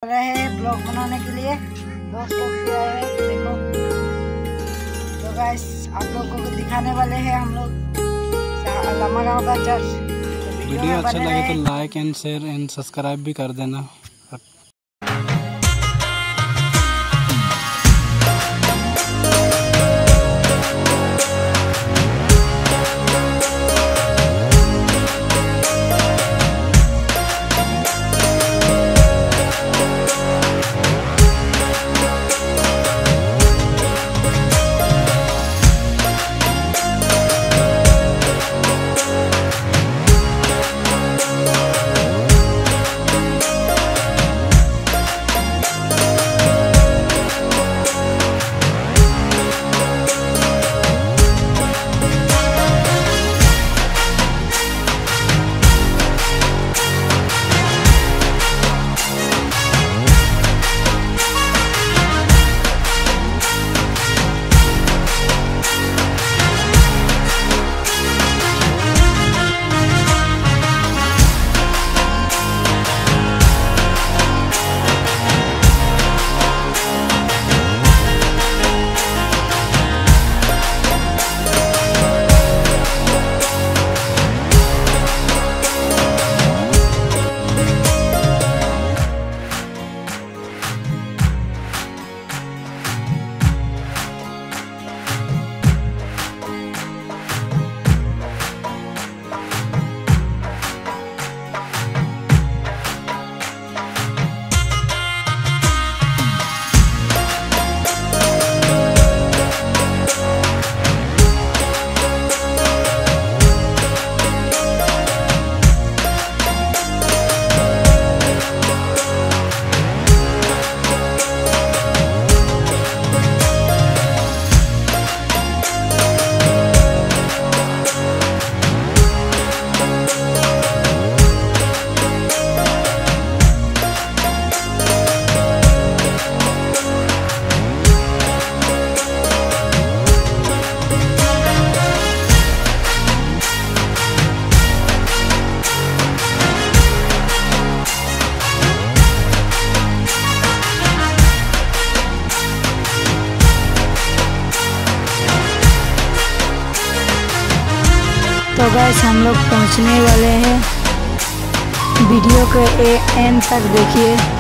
रहे हैं ब्लॉग बनाने के लिए। दोस्त लोग भी आए हैं, देखो। तो गाइस आप लोगों को दिखाने वाले हैं हम लोग लम्मा गाँव का चर्च। वीडियो अच्छा लगे तो like and share and subscribe भी कर देना। तो गाइस हम लोग पहुंचने वाले हैं। वीडियो के एंड तक देखिए।